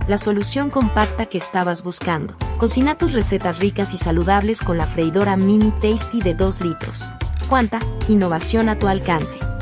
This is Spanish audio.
la solución compacta que estabas buscando. Cocina tus recetas ricas y saludables con la freidora Mini Tasty de 2 litros. ¡Cuánta innovación a tu alcance!